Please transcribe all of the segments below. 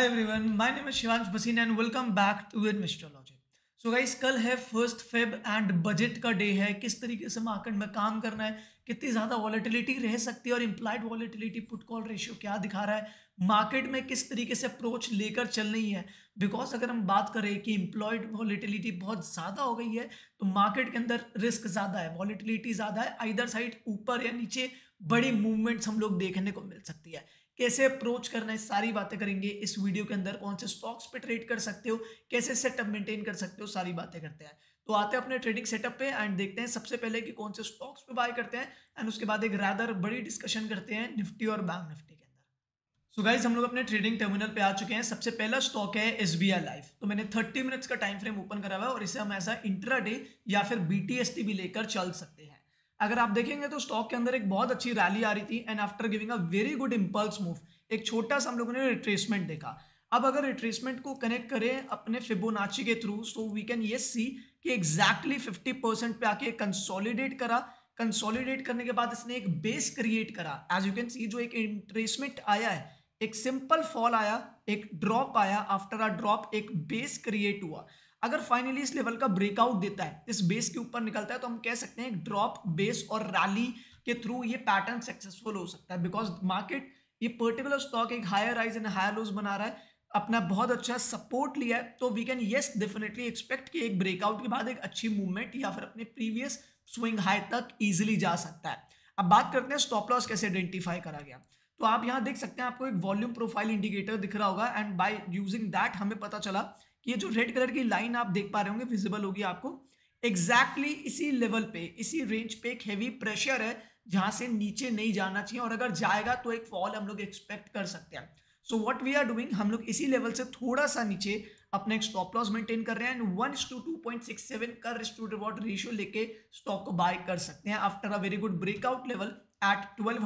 everyone, my name is Shivansh Bhasin and welcome back to Investorology. So guys, कल है 1 Feb and budget का day है। किस तरीके से मार्केट में काम करना है, कितनी ज़्यादा वॉलेटिलिटी रह सकती है और implied volatility put call ratio क्या दिखा रहा है, मार्केट में किस तरीके से अप्रोच लेकर चल रही है। बिकॉज अगर हम बात करें कि इम्प्लॉयड वॉलेटिलिटी बहुत ज़्यादा हो गई है तो मार्केट के अंदर रिस्क ज़्यादा है, वॉलेटिलिटी ज़्यादा है, आइदर साइड ऊपर या नीचे बड़ी मूवमेंट्स हम लोग देखने को मिल सकती है। कैसे अप्रोच करना है सारी बातें करेंगे इस वीडियो के अंदर। कौन से स्टॉक्स पे ट्रेड कर सकते हो, कैसे सेटअप मेंटेन कर सकते हो, सारी बातें करते हैं। तो आते हैं अपने ट्रेडिंग सेटअप पे एंड देखते हैं सबसे पहले कि कौन से स्टॉक्स पे बाय करते हैं एंड उसके बाद एक रादर बड़ी डिस्कशन करते हैं निफ्टी और बैंक निफ्टी के अंदर। सो गाइस, हम लोग अपने ट्रेडिंग टर्मिनल पे आ चुके हैं। सबसे पहला स्टॉक है SBI लाइफ। तो मैंने 30 मिनट्स का टाइम फ्रेम ओपन करा हुआ है और इसे हम ऐसा इंट्राडे या फिर BTST भी लेकर चल सकते हैं। अगर आप देखेंगे तो स्टॉक के अंदर एक बहुत अच्छी रैली आ रही थी and after giving a very good impulse move एक छोटा सा हम लोगों ने रिट्रेसमेंट देखा। अब अगर रिट्रेसमेंट को कनेक्ट करें अपने फिबोनाची के थ्रू सो वी कैन ये सी कि एग्जैक्टली 50% पे आके कंसोलिडेट करा। कंसोलिडेट करने के बाद इसने एक बेस क्रिएट करा। एज यू कैन सी जो एक रिट्रेसमेंट आया है, एक सिंपल फॉल आया, एक ड्रॉप आया, आफ्टर अ ड्रॉप एक बेस क्रिएट हुआ। अगर फाइनली इस लेवल का ब्रेकआउट देता है, इस बेस के ऊपर निकलता है, तो हम कह सकते हैं ड्रॉप बेस और रैली के थ्रू ये पैटर्न सक्सेसफुल हो सकता है। बिकॉज मार्केट ये पर्टिकुलर स्टॉक एक higher rise and higher lows बना रहा है, अपना बहुत अच्छा सपोर्ट लिया है, तो we can yes definitely expect कि एक ब्रेकआउट के बाद एक अच्छी मूवमेंट या फिर अपने प्रीवियस स्विंग हाई तक इजीली जा सकता है। अब बात करते हैं स्टॉप लॉस कैसे आइडेंटिफाई करा गया। तो आप यहाँ देख सकते हैं, आपको एक वॉल्यूम प्रोफाइल इंडिकेटर दिख रहा होगा एंड बाय यूजिंग दैट हमें पता चला कि ये जो रेड कलर की लाइन आप देख पा रहे होंगे, विजिबल होगी आपको, एग्जैक्टली इसी लेवल पे, इसी रेंज पे एक हैवी प्रेशर है जहां से नीचे नहीं जाना चाहिए और अगर जाएगा तो एक फॉल हम लोग एक्सपेक्ट कर सकते हैं। So what we are doing, हम लोग इसी लेवल से थोड़ा सा नीचे अपना एक स्टॉप लॉस मेंटेन कर रहे हैं एंड 1:2.67 का रिस्क टू रिवॉर्ड रेशियो लेके स्टॉक को बाय कर सकते हैं after a very good breakout level at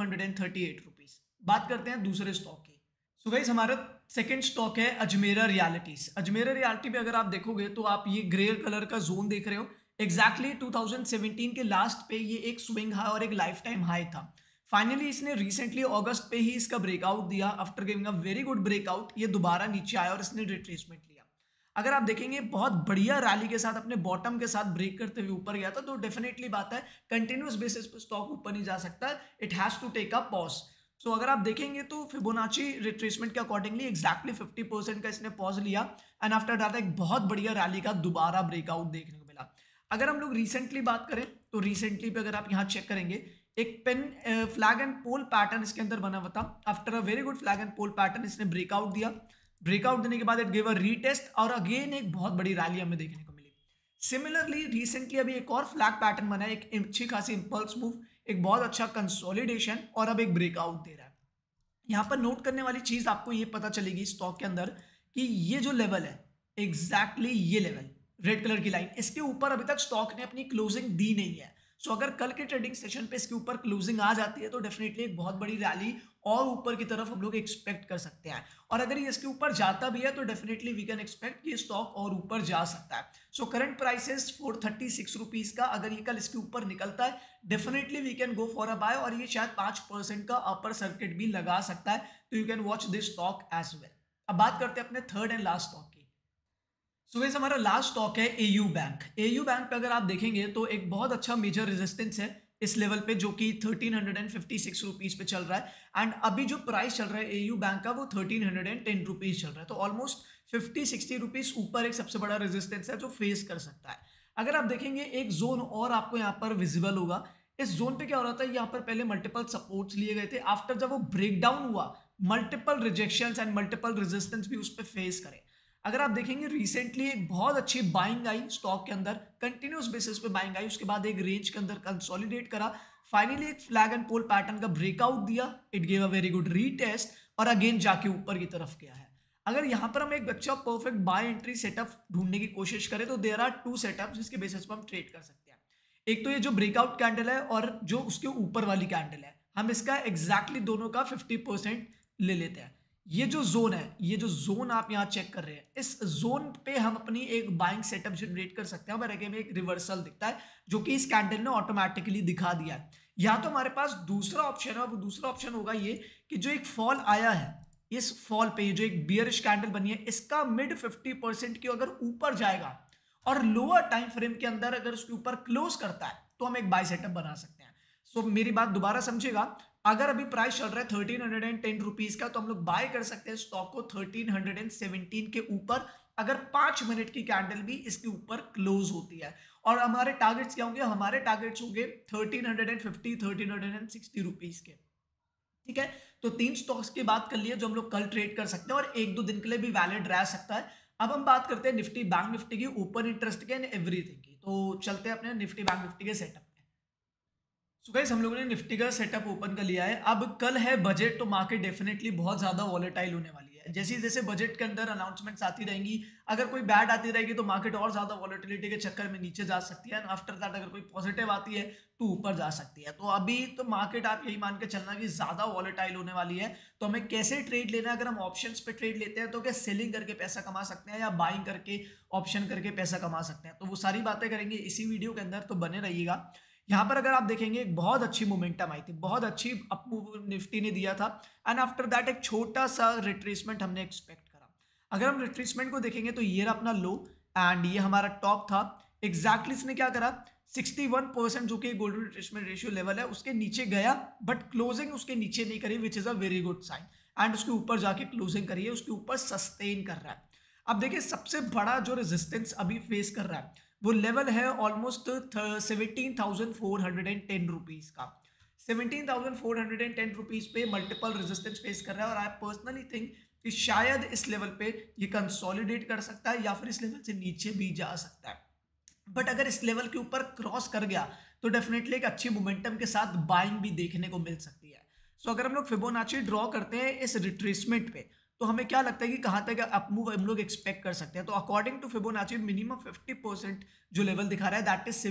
1238 rupees. बात करते हैं दूसरे स्टॉक की। सो गाइस, हमारा सेकंड स्टॉक है अजमेरा रियलिटीज। अजमेरा रियलिटी पे अगर आप देखोगे तो आप ये ग्रे कलर का जोन देख रहे हो। एग्जैक्टली 2017 के लास्ट पे ये एक स्विंग हाई और एक लाइफ टाइम हाई था। फाइनली इसने रिसेंटली अगस्त पे ही इसका ब्रेकआउट दिया। After giving a very good breakout ये दोबारा नीचे आया और इसने रिट्रेसमेंट लिया। अगर आप देखेंगे बहुत बढ़िया रैली के साथ अपने बॉटम के साथ ब्रेक करते हुए ऊपर गया था, तो डेफिनेटली बात है कंटिन्यूस बेसिस पे स्टॉक ऊपर नहीं जा सकता, it has to take a pause. So अगर आप देखेंगे तो फिबोनाची रिट्रेसमेंट के अकॉर्डिंगली एग्जैक्टली 50% का इसने पॉज लिया एंड आफ्टर दैट एक बहुत बढ़िया रैली का दोबारा ब्रेकआउट देखने को मिला। अगर हम लोग रिसेंटली बात करें तो रिसेंटली पे अगर आप यहाँ चेक करेंगे, एक pen flag and pole pattern इसके अंदर बना हुआ था। After a very good flag and pole pattern इसने ब्रेकआउट दिया। ब्रेकआउट देने के बाद इट गिव अ रीटेस्ट और अगेन एक बहुत बड़ी रैली हमें देखने को मिली। सिमिलरली रिसेंटली अभी एक और फ्लैग पैटर्न बना है, एक अच्छी खासी इंपल्स मूव, एक बहुत अच्छा कंसोलिडेशन और अब एक ब्रेकआउट दे रहा है। यहाँ पर नोट करने वाली चीज आपको ये पता चलेगी स्टॉक के अंदर कि ये जो लेवल है, एग्जैक्टली ये लेवल रेड कलर की लाइन, इसके ऊपर अभी तक स्टॉक ने अपनी क्लोजिंग दी नहीं है। सो अगर कल के ट्रेडिंग सेशन पे इसके ऊपर क्लोजिंग आ जाती है तो डेफिनेटली एक बहुत बड़ी रैली और ऊपर की तरफ हम लोग एक्सपेक्ट कर सकते हैं। और अगर ये इसके ऊपर जाता भी है तो डेफिनेटली वी कैन एक्सपेक्ट कि स्टॉक और ऊपर जा सकता है। सो करंट प्राइसेस 436 रुपीज का, अगर ये कल इसके ऊपर निकलता है definitely we can go for a buy और ये शायद 5% का अपर सर्किट भी लगा सकता है। तो you can watch this stock as well. अब बात करते हैं अपने थर्ड एंड लास्ट स्टॉक की। सो गाइस, हमारा लास्ट स्टॉक है AU बैंक। AU बैंक पे अगर आप देखेंगे तो एक बहुत अच्छा मेजर रेजिस्टेंस है इस लेवल पे जो कि 1356 रुपीज पे चल रहा है एंड अभी जो प्राइस चल रहा है AU बैंक का वो 1310 रुपीज चल रहा है। तो ऑलमोस्ट 50-60 रुपीज ऊपर एक सबसे बड़ा रेजिस्टेंस है जो फेस कर सकता है। अगर आप देखेंगे एक जोन और आपको यहाँ पर विजिबल होगा। इस जोन पे क्या हो रहा था, यहाँ पर पहले मल्टीपल सपोर्ट्स लिए गए थे, आफ्टर जब वो ब्रेकडाउन हुआ multiple rejections and multiple resistance भी उस पर फेस करे। अगर आप देखेंगे रिसेंटली एक बहुत अच्छी बाइंग आई स्टॉक के अंदर, कंटिन्यूस बेसिस पे बाइंग आई, उसके बाद एक रेंज के अंदर कंसोलिडेट करा, फाइनली एक फ्लैग एंड पोल पैटर्न का ब्रेकआउट दिया, it gave a very good retest और अगेन जाके ऊपर की तरफ गया है। अगर यहाँ पर हम एक अच्छा परफेक्ट बाय एंट्री सेटअप ढूंढने की कोशिश करें तो देयर आर 2 सेटअप जिसके बेसिस पर हम ट्रेड कर सकते हैं। एक तो ये जो ब्रेकआउट कैंडल है और जो उसके ऊपर वाली कैंडल है, हम इसका एग्जैक्टली दोनों का 50% ले लेते हैं। ये जो जोन है, ये जो जोन आप यहाँ चेक कर रहे हैं, इस जोन पे हम अपनी एक बाइंग सेटअप जनरेट कर सकते हैं। और आगे में एक रिवर्सल दिखता है जो कि इस कैंडल ने ऑटोमेटिकली दिखा दिया है। या तो हमारे पास दूसरा ऑप्शन है, वो दूसरा ऑप्शन होगा ये कि जो एक फॉल आया है इस फॉल पे जो एक बियरिश कैंडल बनी है इसका मिड 50% की अगर ऊपर जाएगा और लोअर टाइम फ्रेम के अंदर अगर उसके ऊपर क्लोज करता है तो हम एक बाय सेटअप बना सकते हैं। सो मेरी बात दोबारा समझेगा, अगर अभी प्राइस चल रहा है 1310 रुपीज का तो हम लोग बाय कर सकते हैं स्टॉक को 1317 के ऊपर अगर 5 मिनट की कैंडल भी इसके ऊपर क्लोज होती है। और हमारे टारगेट्स क्या होंगे? हमारे टारगेट्स होंगे 1350 1360 रुपीज के। ठीक है, तो 3 स्टॉक्स की बात कर लिए जो हम लोग कल ट्रेड कर सकते हैं और 1-2 दिन के लिए भी वैलिड रह सकता है। अब हम बात करते हैं निफ्टी बैंक निफ्टी की, ओपन इंटरेस्ट के एंड एवरीथिंग की। तो चलते हैं अपने निफ्टी बैंक निफ्टी के सेटअप। सो गाइस हम लोगों ने निफ्टी का सेटअप ओपन कर लिया है। अब कल है बजट, तो मार्केट डेफिनेटली बहुत ज्यादा वॉलेटाइल होने वाली है। जैसे जैसे बजट के अंदर अनाउंसमेंट्स आती रहेंगी, अगर कोई बैड आती रहेगी तो मार्केट और ज्यादा वॉलेटिलिटी के चक्कर में नीचे जा सकती है, एंड आफ्टर दैट अगर कोई पॉजिटिव आती है तो ऊपर जा सकती है। तो अभी तो मार्केट आप यही मान के चलना कि ज्यादा वॉलेटाइल होने वाली है। तो हमें कैसे ट्रेड लेना है? अगर हम ऑप्शंस पे ट्रेड लेते हैं तो क्या सेलिंग करके पैसा कमा सकते हैं या बाइंग करके ऑप्शन करके पैसा कमा सकते हैं? तो वो सारी बातें करेंगे इसी वीडियो के अंदर, तो बने रहिएगा। यहाँ पर अगर आप देखेंगे एक बहुत अच्छी मोमेंटम आई थी, बहुत अच्छी अपमूव निफ्टी ने दिया था, एंड आफ्टर दैट एक छोटा सा रिट्रेसमेंट हमने एक्सपेक्ट करा। अगर हम रिट्रेसमेंट को देखेंगे तो ये रहा अपना लो एंड ये हमारा टॉप था। एग्जैक्टली इसने क्या करा? 61% जो कि गोल्डन रिट्रेसमेंट रेशियो लेवल है उसके नीचे गया, बट क्लोजिंग उसके नीचे नहीं करी, which is a very good sign. And उसके ऊपर जाके क्लोजिंग करी है, उसके ऊपर सस्टेन कर रहा है। अब देखिए सबसे बड़ा जो रेजिस्टेंस अभी फेस कर रहा है वो लेवल है ऑलमोस्ट 17,410 रुपीज का। 17,410 रुपीज पे मल्टीपल रेजिस्टेंस फेस कर रहा है, और आई पर्सनली थिंक कि शायद इस लेवल पे ये कंसोलिडेट कर सकता है या फिर इस लेवल से नीचे भी जा सकता है। बट अगर इस लेवल के ऊपर क्रॉस कर गया तो डेफिनेटली एक अच्छी मोमेंटम के साथ बाइंग भी देखने को मिल सकती है। सो अगर हम लोग फिबोनाची ड्रॉ करते हैं इस रिट्रेसमेंट पे तो हमें क्या लगता है कि कहां तक अपमूव हम लोग एक्सपेक्ट कर सकते हैं? तो अकॉर्डिंग टू फिबोनाची मिनिमम 50% जो लेवल दिखा रहा है दैट इज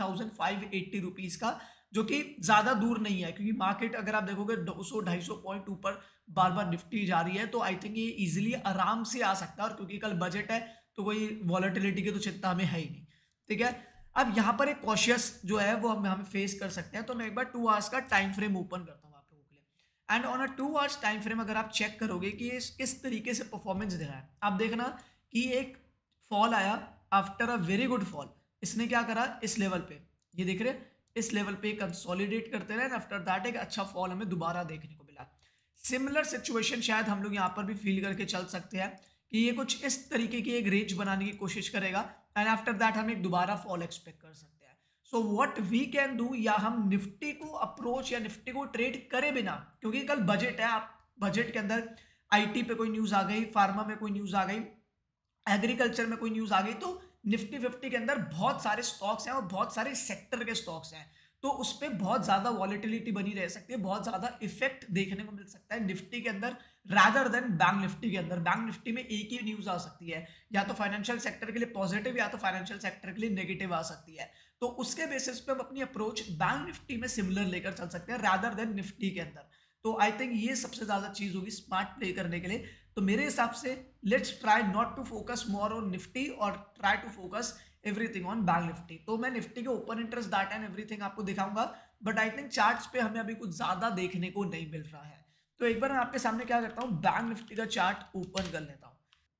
17,580 रुपीज का, जो कि ज्यादा दूर नहीं है, क्योंकि मार्केट अगर आप देखोगे 200-250 पॉइंट ऊपर बार बार निफ्टी जा रही है, तो आई थिंक ये इजिली आराम से आ सकता है। और क्योंकि कल बजट है तो कोई वॉलेटिलिटी की तो चिंता हमें है ही नहीं। ठीक है, अब यहाँ पर एक कॉशियस जो है वो हमें फेस कर सकते हैं। तो मैं एक बार 2 आवर्स का टाइम फ्रेम ओपन करता हूँ आप लोगों के लिए, and on a 2 hours time frame अगर आप चेक करोगे कि ये किस तरीके से परफॉर्मेंस दे रहा है, आप देखना कि एक फॉल आया after a very good fall. इसने क्या करा? इस लेवल पे, ये देख रहे हैं, इस लेवल पे कंसोलिडेट करते रहे, आफ्टर दैट एक अच्छा फॉल हमें दोबारा देखने को मिला। सिमिलर सिचुएशन शायद हम लोग यहाँ पर भी फील करके चल सकते हैं कि ये कुछ इस तरीके की एक रेंज बनाने की कोशिश करेगा, एंड आफ्टर दैट हम एक दोबारा फॉल एक्सपेक्ट कर सकते हैं। So what we can do, या हम निफ्टी को अप्रोच या निफ्टी को ट्रेड करे बिना, क्योंकि कल बजट है, आप बजट के अंदर आईटी पे कोई न्यूज आ गई, फार्मा में कोई न्यूज आ गई, एग्रीकल्चर में कोई न्यूज आ गई, तो निफ्टी 50 के अंदर बहुत सारे स्टॉक्स हैं और बहुत सारे सेक्टर के स्टॉक्स हैं, तो उस पर बहुत ज्यादा वॉलेटिलिटी बनी रह सकती है, बहुत ज्यादा इफेक्ट देखने को मिल सकता है निफ्टी के अंदर रादर देन बैंक निफ्टी के अंदर। बैंक निफ्टी में एक ही न्यूज आ सकती है, या तो फाइनेंशियल सेक्टर के लिए पॉजिटिव या तो फाइनेंशियल सेक्टर के लिए नेगेटिव आ सकती है। तो उसके बेसिस पे हम अपनी अप्रोच बैंक निफ्टी में सिमिलर लेकर चल सकते हैं रादर देन निफ्टी के अंदर। तो आई थिंक ये सबसे ज्यादा चीज होगी स्मार्ट प्ले करने के लिए। तो मेरे हिसाब से let's try not to focus more on Nifty और try to focus everything on bank Nifty. तो मैं निफ्टी के open interest data and everything आपको दिखाऊंगा, बट आई थिंक चार्ट्स पे हमें अभी कुछ ज्यादा देखने को नहीं मिल रहा है। तो एक बार मैं आपके सामने क्या करता हूँ, बैंक निफ्टी का चार्ट ओपन कर लेता हूँ।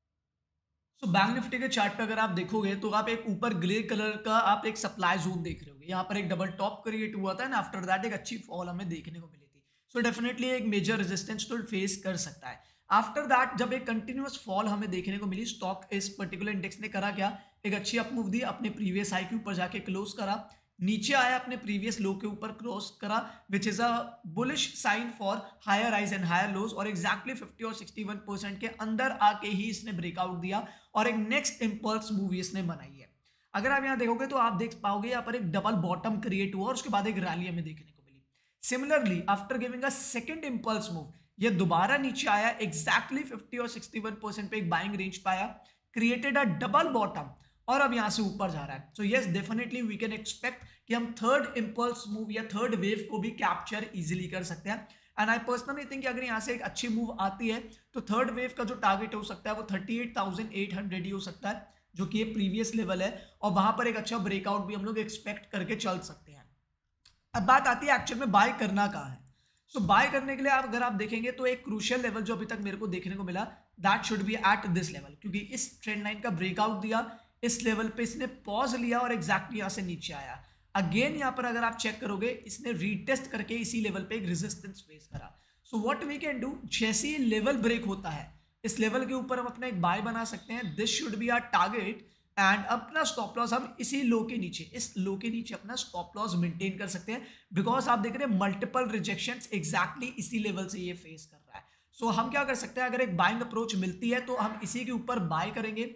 सो बैंक निफ्टी के चार्ट पे अगर आप देखोगे तो आप एक ऊपर ग्रे कलर का आप एक सप्लाई जोन देख रहे होगे, यहाँ पर एक डबल टॉप क्रिएट हुआ था एंड आफ्टर दैट एक अच्छी फॉल हमें देखने को मिली थी। सो डेफिनेटली एक मेजर रेजिस्टेंस तो फेस कर सकता है। आफ्टर दैट जब एक कंटिन्यूअस फॉल हमें देखने को मिली, स्टॉक इस पर्टिकुलर इंडेक्स ने करा क्या? एक अच्छी अपमूव दी, अपने प्रीवियस हाई के ऊपर जाके क्लोज करा, नीचे आया, अपने प्रीवियस लो के ऊपर क्रॉस करा, which is a bullish sign for higher highs and higher lows, और एग्जैक्टली 50 और 61% के अंदर आके ही इसने ब्रेकआउट दिया और एक नेक्स्ट इंपल्स मूव इसने बनाई है। अगर आप यहाँ देखोगे तो आप देख पाओगे यहाँ पर एक डबल बॉटम क्रिएट हुआ और उसके बाद एक रैली हमें देखने को मिली। Similarly after giving a second impulse move ये दोबारा नीचे आया, एग्जैक्टली 50 और 61% पे एक बाइंग रेंज पाया, क्रिएटेड अ डबल बॉटम और अब यहां से ऊपर जा रहा है। So yes definitely we can expect कि हम थर्ड इंपल्स मूव या थर्ड वेव को भी कैप्चर इजीली कर सकते हैं। एंड आई पर्सनली थिंक अगर यहां से एक अच्छी मूव आती है तो थर्ड वेव का जो टारगेट हो सकता है वो 38,800 ही हो सकता है, जो कि ये प्रीवियस लेवल है, और वहां पर एक अच्छा ब्रेकआउट भी हम लोग एक्सपेक्ट करके चल सकते हैं। अब बात आती है एक्चुअल में बाय करना कहाँ है। सो बाय करने के लिए आप अगर आप देखेंगे तो एक क्रूशियल लेवल जो अभी तक मेरे को देखने को मिला, that should be at this level, क्योंकि इस ट्रेंड लाइन का ब्रेकआउट दिया, इस लेवल पे इसने पॉज लिया और एग्जैक्टली यहाँ से नीचे आया। अगेन यहाँ पर अगर आप चेक करोगे इसने रीटेस्ट करके इसी लेवल पे एक रेजिस्टेंस फेस करा। So what we can do, जैसे ही लेवल ब्रेक होता है इस लेवल के ऊपर हम अपना एक बाय बना सकते हैं। This should be our target and अपना स्टॉप लॉस हम इसी लो के नीचे, इस लो के नीचे अपना स्टॉप लॉस मेंटेन कर सकते हैं, बिकॉज आप देख रहे हैं मल्टीपल रिजेक्शंस एग्जैक्टली इसी लेवल से ये फेस कर रहा है। सो हम क्या कर सकते हैं, अगर एक बाइंग अप्रोच मिलती है तो हम इसी के ऊपर बाय करेंगे।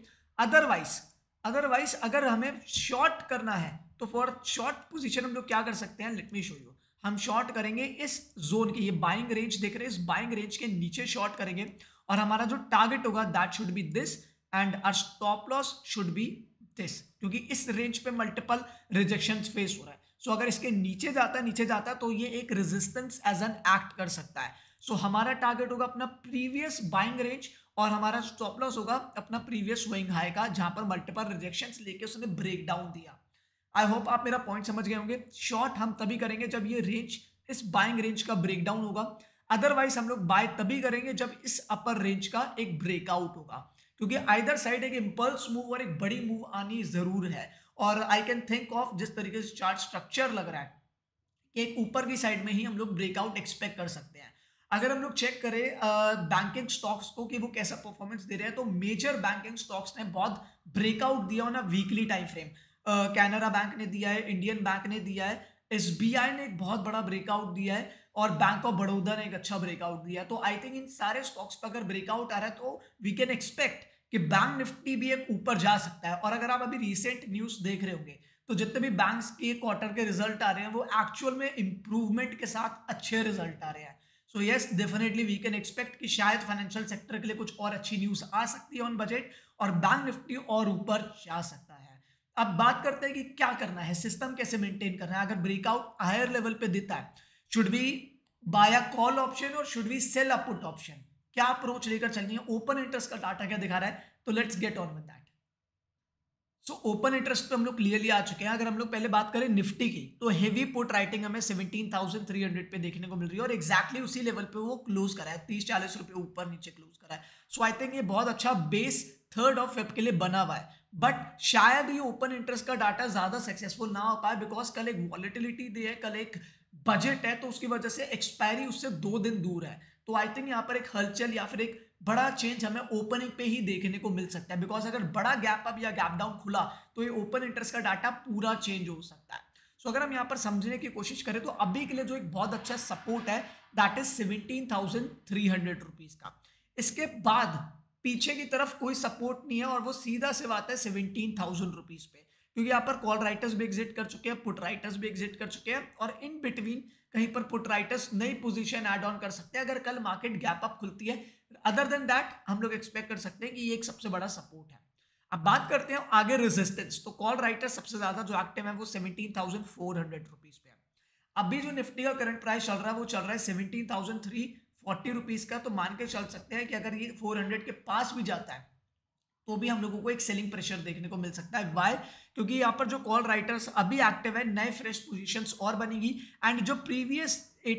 अदरवाइज अगर हमें शॉर्ट करना है तो फॉर शॉर्ट पोजीशन हम लोग क्या कर सकते हैं, लेट मी शो यू। हम शॉर्ट करेंगे इस जोन के, ये बाइंग रेंज देख रहे हैं, इस बाइंग रेंज के नीचे शॉर्ट करेंगे और हमारा जो टारगेट होगा that should be this and our stop loss should be this, क्योंकि इस रेंज पे मल्टीपल रिजेक्शंस फेस हो रहा है। सो अगर इसके नीचे जाता है तो ये एक रेजिस्टेंस एज एन एक्ट कर सकता है। सो हमारा टारगेट होगा अपना प्रीवियस बाइंग रेंज और हमारा स्टॉप लॉस होगा अपना प्रीवियस स्विंग हाई का, जहां पर मल्टीपल रिजेक्शंस लेके उसने ब्रेक डाउन दिया। आई होप आप मेरा पॉइंट समझ गए होंगे। शॉर्ट हम तभी करेंगे जब ये रेंज, इस बाइंग रेंज का ब्रेकडाउन होगा, अदरवाइज हम लोग बाय तभी करेंगे जब इस अपर रेंज का एक ब्रेकआउट होगा, क्योंकि आइदर साइड एक इंपल्स मूव और एक बड़ी मूव आनी जरूर है। और आई कैन थिंक ऑफ जिस तरीके से चार्ट स्ट्रक्चर लग रहा है कि एक ऊपर की साइड में ही हम लोग ब्रेकआउट एक्सपेक्ट कर सकते हैं। अगर हम लोग चेक करें बैंकिंग स्टॉक्स को कि वो कैसा परफॉर्मेंस दे रहे हैं, तो मेजर बैंकिंग स्टॉक्स ने बहुत ब्रेकआउट दिया ना weekly time frame. Canara bank ने दिया है, इंडियन बैंक ने दिया है, एसबीआई ने एक बहुत बड़ा ब्रेकआउट दिया है और बैंक ऑफ बड़ौदा ने एक अच्छा ब्रेकआउट दिया है। तो आई थिंक इन सारे स्टॉक्स पर अगर ब्रेकआउट आ रहा है तो वी कैन एक्सपेक्ट कि बैंक निफ्टी भी एक ऊपर जा सकता है। और अगर आप अभी रिसेंट न्यूज देख रहे होंगे तो जितने भी बैंक्स के क्वार्टर के रिजल्ट आ रहे हैं वो एक्चुअल में इंप्रूवमेंट के साथ अच्छे रिजल्ट आ रहे हैं। So yes definitely we can expect कि शायद फाइनेंशियल सेक्टर के लिए कुछ और अच्छी न्यूज आ सकती है ऑन बजट और बैंक निफ्टी और ऊपर जा सकता है। अब बात करते हैं कि क्या करना है, सिस्टम कैसे मेंटेन करना है। अगर ब्रेकआउट हायर लेवल पे देता है, should we buy a call option और should we sell a put option, क्या अप्रोच लेकर चलनी है, ओपन इंटरेस्ट का डाटा क्या दिखा रहा है, तो let's get on with that. So open interest पे हम लोग क्लियरली आ चुके हैं। अगर हम लोग पहले बात करें निफ्टी की, तो हेवी पुट राइटिंग हमें 17,300 पे देखने को मिल रही है और एक्जैक्टली उसी लेवल पे वो क्लोज करा है, 30-40 रुपए ऊपर नीचे क्लोज करा है। सो आई थिंक ये बहुत अच्छा बेस 3rd ऑफ फेब के लिए बना हुआ है, बट शायद ये ओपन इंटरेस्ट का डाटा ज्यादा सक्सेसफुल ना हो पाए, बिकॉज कल एक वॉलिटिलिटी दी है, कल एक बजट है, तो उसकी वजह से एक्सपायरी उससे 2 दिन दूर है। तो आई थिंक यहाँ पर एक हलचल या फिर एक बड़ा चेंज हमें ओपनिंग पे ही देखने को मिल सकता है, बिकॉज अगर बड़ा गैप अप या गैप डाउन खुला तो ये ओपन इंटरेस्ट का डाटा पूरा चेंज हो सकता है। सो अगर हम यहाँ पर समझने की कोशिश करें तो अभी के लिए जो एक बहुत अच्छा सपोर्ट है दैट इज 17,300 रुपीज का। इसके बाद पीछे की तरफ कोई सपोर्ट नहीं है और वो सीधा से आता है 17,000 रुपीज पे, क्योंकि यहाँ पर कॉल राइटर्स भी एग्जिट कर चुके हैं, पुट राइटर्स भी एग्जिट कर चुके हैं और इन बिटवीन कहीं पर पुट राइटर्स नई पोजीशन ऐड ऑन कर सकते हैं अगर कल मार्केट गैप अप खुलती है। अदर देन दैट हम लोग एक्सपेक्ट कर सकते हैं कि ये एक सबसे बड़ा सपोर्ट है। अब बात करते हैं आगे रेजिस्टेंस, तो कॉल राइटर सबसे ज्यादा जो एक्टिव है वो 17,400 रुपीज पे है। अभी जो निफ्टी का करंट प्राइस चल रहा है वो चल रहा है 17,340 रुपीज का, तो मान के चल सकते हैं कि अगर ये 400 के पास भी जाता है तो भी हम लोगों को एक सेलिंग प्रेशर देखने को मिल सकता है। वाई? क्योंकि यहाँ पर जो कॉल राइटर्स अभी एक्टिव है, नए फ्रेश पोजीशंस और बनेगी एंड जो प्रीवियस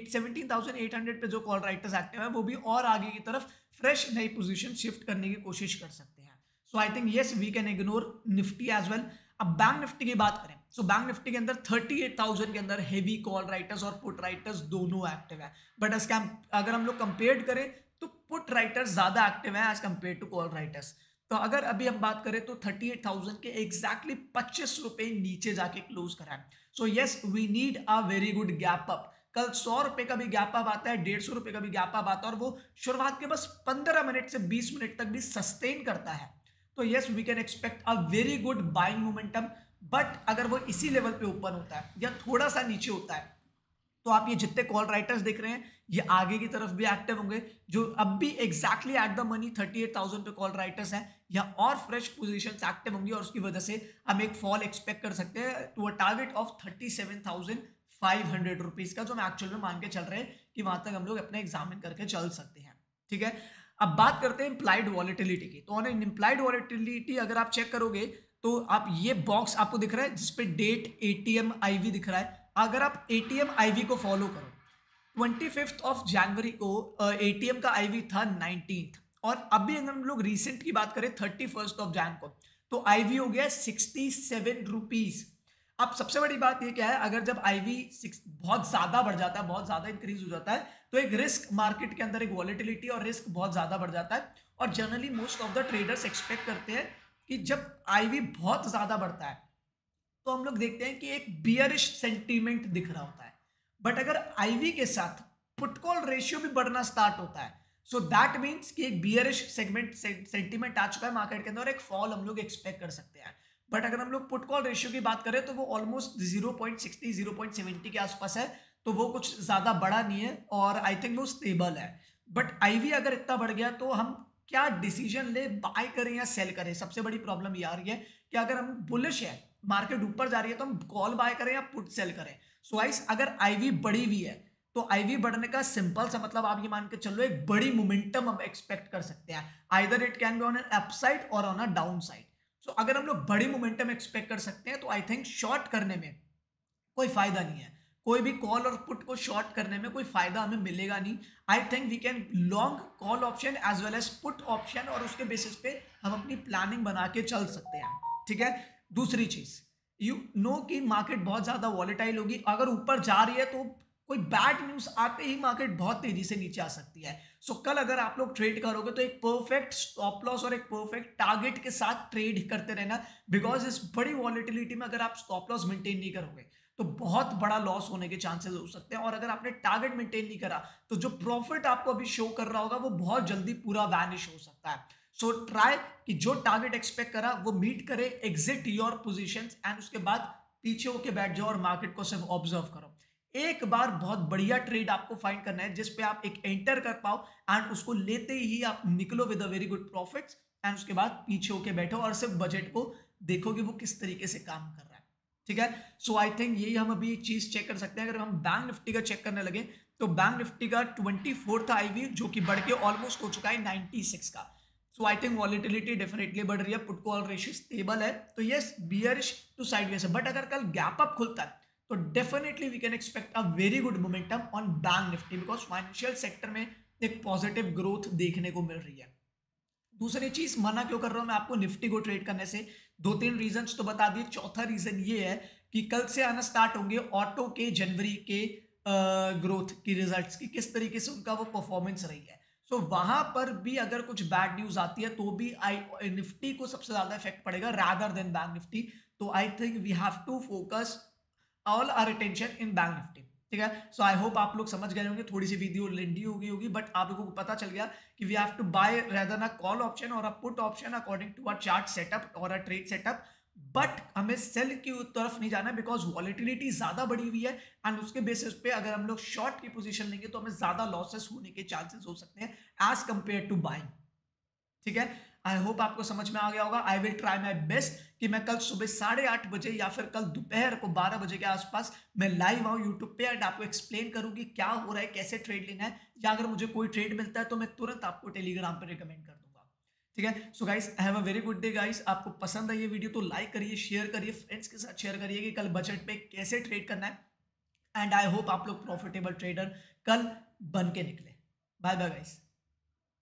17,800 पे जो कॉल राइटर्स एक्टिव है वो भी और आगे की तरफ फ्रेश नई पोजीशन शिफ्ट करने की कोशिश कर सकते हैं। So I think yes we can ignore Nifty as well. अब बैंक निफ्टी की बात करें, सो बैंक निफ्टी के अंदर 38,000 के अंदर हेवी कॉल राइटर्स और पुट राइटर्स दोनों एक्टिव है, बट अगर हम लोग कंपेयर करें तो पुट राइटर्स ज्यादा एक्टिव है as compare to call writers. तो अगर अभी हम बात करें तो 38,000 के एग्जैक्टली 25 रुपए नीचे जाके क्लोज करा है। So yes we need a very good gap up. कल 100 रुपए का भी गैप अप आता है, 150 रुपए का भी गैप अप आता है और वो शुरुआत के बस 15 मिनट से 20 मिनट तक भी सस्टेन करता है, तो yes we can expect a very good buying momentum. But अगर वो इसी लेवल पे ओपन होता है या थोड़ा सा नीचे होता है तो आप ये जितने कॉल राइटर्स देख रहे हैं ये आगे की तरफ भी एक्टिव होंगे, जो अब भी एग्जैक्टली एट द मनी 38,000 पे कॉल राइटर्स हैं या और फ्रेश पोजीशंस एक्टिव होंगी और उसकी वजह से हम एक फॉल एक्सपेक्ट कर सकते हैं to a target of 37,500 rupees का, जो हम एक्चुअल में मान के चल रहे हैं कि वहां तक हम लोग अपने एग्जामिन करके चल सकते हैं। ठीक है, अब बात करते हैं इम्प्लाइड वॉलेटिलिटी की। तो ऑन इम्प्लाइड वॉलेटिलिटी अगर आप चेक करोगे तो आप ये बॉक्स आपको दिख रहा है जिसपे डेट ATM IV दिख रहा है। अगर आप ATM IV को फॉलो करो 25 जनवरी को एटीएम का आईवी था 19th, और अभी अगर हम लोग रिसेंट की बात करें 31 को, तो आईवी हो गया 67 रुपीज। अब सबसे बड़ी बात ये क्या है, अगर जब आईवी बहुत ज्यादा बढ़ जाता है, बहुत ज्यादा इंक्रीज हो जाता है, तो एक रिस्क मार्केट के अंदर, एक वॉलेटिलिटी और रिस्क बहुत ज्यादा बढ़ जाता है। और generally most of the traders expect करते हैं कि जब आईवी बहुत ज्यादा बढ़ता है तो हम लोग देखते हैं कि एक बियरिश सेंटीमेंट दिख रहा होता है। बट अगर आईवी के साथ पुट कॉल रेशियो भी बढ़ना स्टार्ट होता है, सो दैट मीन्स कि एक बियरिश सेंटीमेंट आ चुका है मार्केट के अंदर, एक फॉल हम लोग एक्सपेक्ट कर सकते हैं। बट अगर हम लोग पुट कॉल रेशियो की बात करें तो वो ऑलमोस्ट 0.60 0.70 के आसपास है, तो वो कुछ ज्यादा बड़ा नहीं है और आई थिंक वो स्टेबल है। बट आईवी अगर इतना बढ़ गया तो हम क्या डिसीजन ले, बाय करें या सेल करें? सबसे बड़ी प्रॉब्लम ये आ रही है कि अगर हम बुलिश है, मार्केट ऊपर जा रही है, तो हम कॉल बाय करें या पुट सेल करें। सो गाइस, अगर आईवी बढ़ी हुई है तो आईवी बढ़ने का सिंपल सा मतलब आप ये मान के चलो एक बड़ी मोमेंटम हम एक्सपेक्ट कर सकते हैं। Either it can be on an upside और ऑन अ डाउन साइड। सो अगर हम लोग बड़ी मोमेंटम एक्सपेक्ट कर सकते हैं तो आई थिंक शॉर्ट करने में कोई फायदा नहीं है। कोई भी कॉल और पुट को शॉर्ट करने में कोई फायदा हमें मिलेगा नहीं। I think we can long call option as well as put option, और उसके बेसिस पे हम अपनी प्लानिंग बना के चल सकते हैं। ठीक है। दूसरी चीज, यू नो कि मार्केट बहुत ज्यादा वॉलेटाइल होगी। अगर ऊपर जा रही है तो कोई बैड न्यूज आते ही मार्केट बहुत तेजी से नीचे आ सकती है। सो कल अगर आप लोग ट्रेड करोगे तो एक परफेक्ट स्टॉप लॉस और एक परफेक्ट टारगेट के साथ ट्रेड करते रहना, बिकॉज इस बड़ी वॉलेटिलिटी में अगर आप स्टॉप लॉस मेंटेन नहीं करोगे तो बहुत बड़ा लॉस होने के चांसेस हो सकते हैं। और अगर आपने टारगेट मेंटेन नहीं करा तो जो प्रॉफिट आपको अभी शो कर रहा होगा वो बहुत जल्दी पूरा वैनिश हो सकता है। सो ट्राई कि जो टारगेट एक्सपेक्ट करा वो मीट करे, एग्जिट योर पोजीशंस एंड उसके बाद पीछे होके बैठ जाओ और मार्केट को सिर्फ ऑब्जर्व करो। एक बार बहुत बढ़िया ट्रेड आपको फाइंड करना है जिसपे आप एक एंटर कर पाओ एंड उसको लेते ही आप निकलो with a very good profits, and उसके बाद पीछे होके बैठो और सिर्फ बजट को देखो कि वो किस तरीके से काम कर रहा है। ठीक है। सो आई थिंक यही हम अभी चीज चेक कर सकते हैं। अगर हम बैंक निफ्टी का चेक करने लगे तो बैंक निफ्टी का 24th आईवी जो कि बढ़ के ऑलमोस्ट हो चुका है 96 का। So I think volatility definitely बढ़ रही है, पुट कॉल रेशियो स्टेबल है, तो यस बियरिश टू साइडवेज है। बट अगर कल गैप अप खुलता है तो definitely we can expect a very good momentum on bank Nifty, because financial sector में एक पॉजिटिव ग्रोथ देखने को मिल रही है। दूसरी चीज, मना क्यों कर रहा हूं मैं आपको निफ्टी को ट्रेड करने से? 2-3 रीजंस तो बता दिए। चौथा रीजन ये है कि कल से आना स्टार्ट होंगे ऑटो के जनवरी के ग्रोथ की रिजल्ट्स की, किस तरीके से उनका वो परफॉर्मेंस रही है। सो वहां पर भी अगर कुछ बैड न्यूज आती है तो भी निफ्टी को सबसे ज्यादा इफेक्ट पड़ेगा रादर देन बैंक निफ्टी। तो I think we have to focus all our attention in bank Nifty. ठीक है। सो आई होप आप लोग समझ गए होंगे, थोड़ी सी वीडियो लेंदी होगी बट आप लोगों को पता चल गया कि we have to buy rather a call option और a put option according to a chart setup और अ ट्रेड सेटअप। बट हमें सेल की तरफ नहीं जाना बिकॉज वॉलेटिलिटी ज्यादा बढ़ी हुई है एंड उसके बेसिस पे अगर हम लोग शॉर्ट की पोजीशन लेंगे तो हमें ज्यादा लॉसेस होने के चांसेस हो सकते हैं एज कंपेयर टू बाइंग। ठीक है। आई होप आपको समझ में आ गया होगा। I will try my best कि मैं कल सुबह 8:30 बजे या फिर कल दोपहर को 12 बजे के आसपास मैं लाइव आऊं यूट्यूब पे एंड आपको एक्सप्लेन करूं कि क्या हो रहा है, कैसे ट्रेड लेना है, या अगर मुझे कोई ट्रेड मिलता है तो मैं तुरंत आपको टेलीग्राम पे रिकमेंड कर दूंगा। ठीक है। So guys, have a very good day guys. आपको पसंद है ये वीडियो तो लाइक करिए, शेयर करिए, फ्रेंड्स के साथ शेयर करिए कि कल बजट पे कैसे ट्रेड करना है। एंड आई होप आप लोग प्रॉफिटेबल ट्रेडर कल बन के निकले। Bye bye guys.